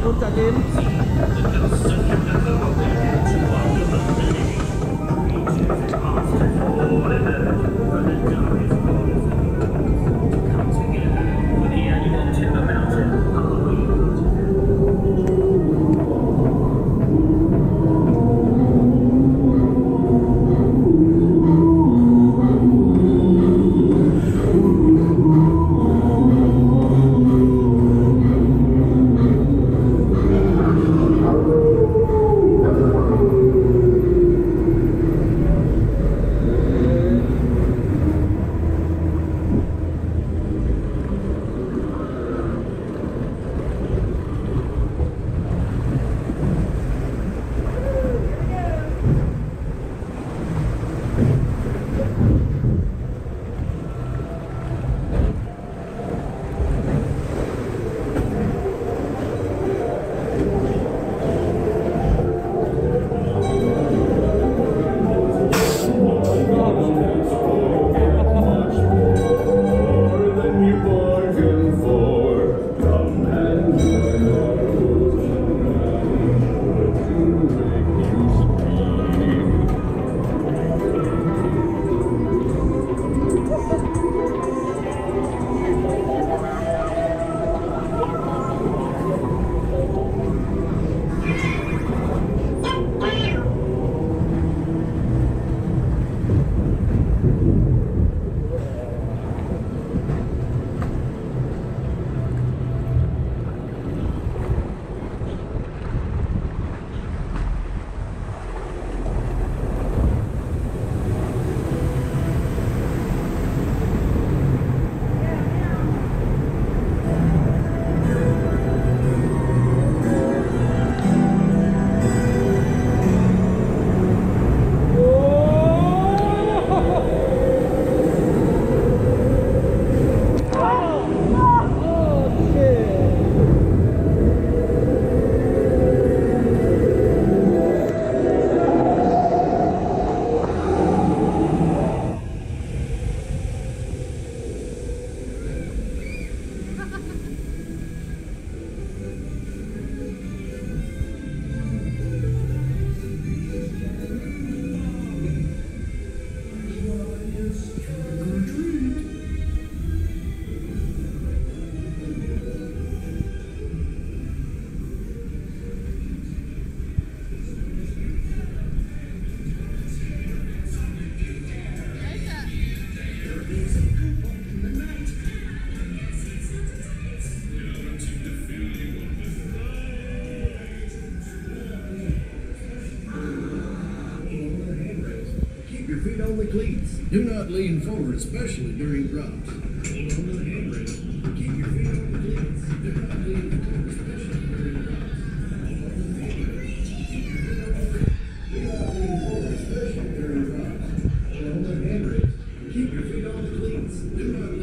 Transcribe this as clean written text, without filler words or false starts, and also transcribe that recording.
คุณจักริน on the cleats. Do not lean forward, especially during drops. Hold on to the handrail. Keep your feet on the cleats. Do not lean forward, especially during drops. Hold on to the handrail. Keep your feet on the cleats. Do not lean forward, especially during drops. Hold on to the handrail. Keep your feet on the cleats. Do not